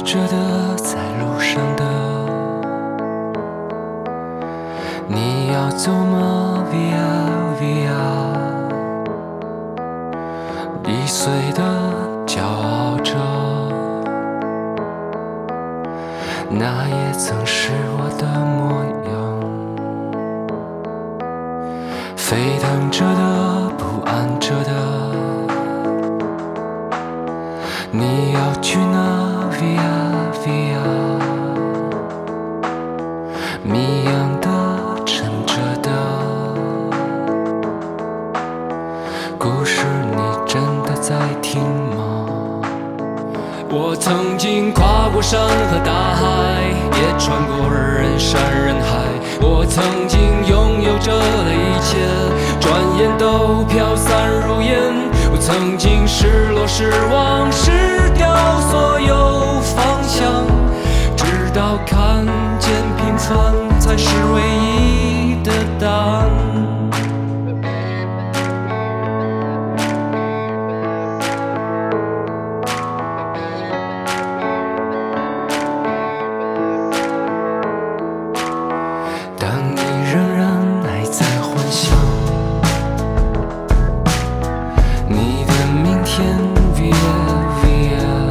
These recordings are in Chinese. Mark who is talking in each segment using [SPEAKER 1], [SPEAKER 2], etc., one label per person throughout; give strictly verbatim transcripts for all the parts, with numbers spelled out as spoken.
[SPEAKER 1] 着的，在路上的，你要走吗 ？Via Via， 易碎的骄傲着，那也曾是我的模样。沸腾着的，不安着的，你要去哪 ？Via Via， 谜样的，沉着的，故事你真的在听吗？我曾经跨过山和大海，也穿过人山人海。我曾经拥有着的一切，转眼都飘散如烟。我曾经失落失望失掉所有方向，直到看见平凡才是唯一的答案。当你仍然还在幻想你的明天 Via Via，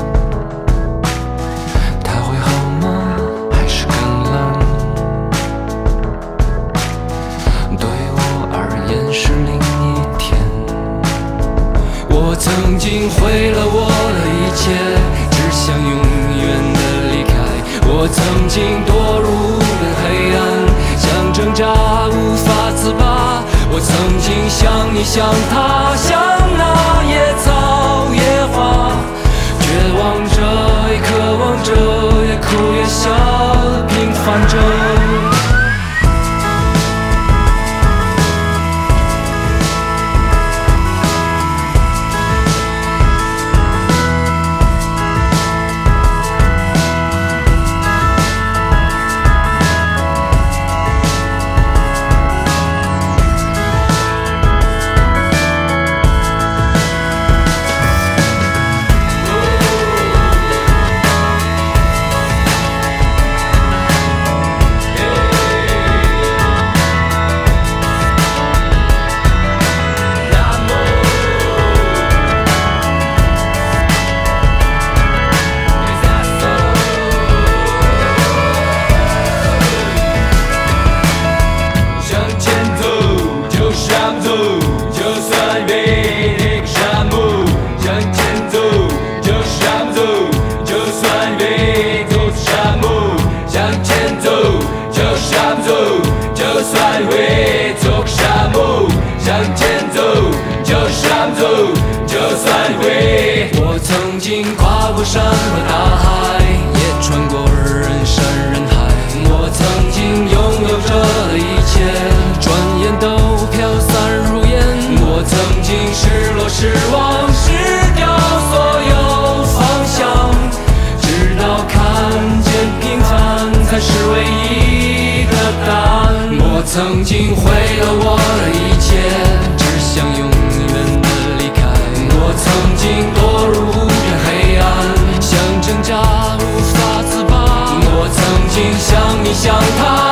[SPEAKER 1] 它会好吗？还是更冷？对我而言是另一天。我曾经毁了我的一切，只想永远的离开。我曾经堕入黑暗，想挣扎无法自拔。我曾经像你像他，像那野草野花，绝望着也渴望着，也哭也笑地平凡着。我曾经跨过山和大海，也穿过人山人海。我曾经拥有着的一切，转眼都飘散如烟。我曾经失落失望失掉所有方向，直到看见平凡才是唯一的答案。我曾经毁了我的一切，只想永远的离开。我曾经堕入这黑暗，想挣扎无法自拔。我曾经像你像他。